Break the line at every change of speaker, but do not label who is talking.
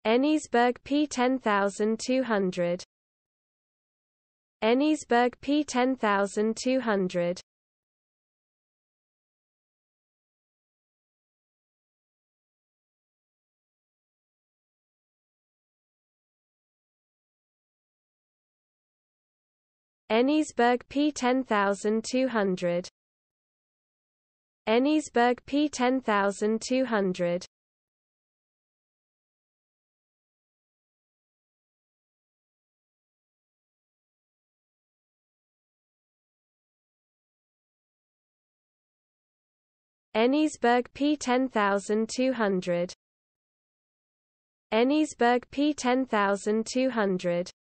Anysberg P10200. Anysberg P10200. Anysberg P10200. Anysberg P10200. Anysberg P10200. Anysberg P10200.